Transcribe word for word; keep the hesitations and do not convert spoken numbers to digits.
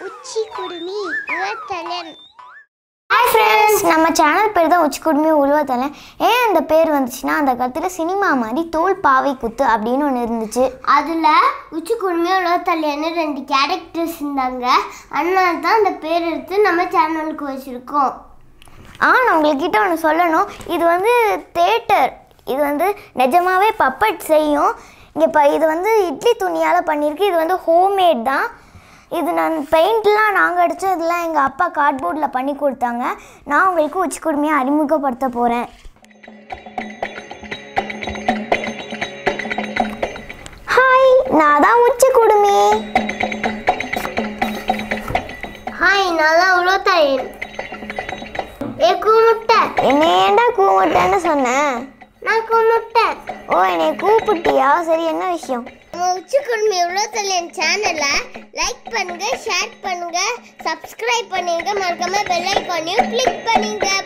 உச்சி குடுமி உலவத்தலன். ஹாய் ஃப்ரெண்ட்ஸ், நம்ம சேனல் பேர் தான் உச்சி குடுமி உலவத்தலன். ஏன் அந்த பேர் வந்துச்சுன்னா, அந்த காலத்தில் சினிமா மாதிரி தோல் பாவை குத்து அப்படின்னு ஒன்று இருந்துச்சு. அதில் உச்சி குடுமி உலவத்தலன்னு ரெண்டு கேரக்டர்ஸ் இருந்தாங்க. அதனால தான் அந்த பேர் எடுத்து நம்ம சேனலுக்கு வச்சுருக்கோம். ஆ நான் உங்கள்கிட்ட ஒன்று சொல்லணும். இது வந்து தேட்டர், இது வந்து நிஜமாகவே பப்பட் செய்யும். இங்கே இப்போ இது வந்து இட்லி துணியால் பண்ணியிருக்கு. இது வந்து ஹோம்மேட் தான். இது நான் பெயிண்ட்லாம் நாங்கள் அடித்ததெல்லாம் எங்கள் அப்பா கார்ட்போர்டில் பண்ணி கொடுத்தாங்க. நான் உங்களுக்கு உச்சி குடுமியை அறிமுகப்படுத்த போகிறேன். ஹாய், நான் தான் உச்சி குடுமி. ஹாய், நான் தான் உலவத்தலன். ஏ கூமுட்டை, என்ன ஏன்டா கூப்பிட்டேன்னு சொன்னேன்? நான் கூமுட்டேன். ஓ, என்னை கூப்பிட்டியா? சரி, என்ன விஷயம்? நம்ம உச்சி குடுமி உலவத்தலன் சேனலை லைக் பண்ணுங்க, ஷேர் பண்ணுங்க, சப்ஸ்கிரைப் பண்ணுங்க, மறக்காம பெல் ஐகானையும் கிளிக் பண்ணுங்க.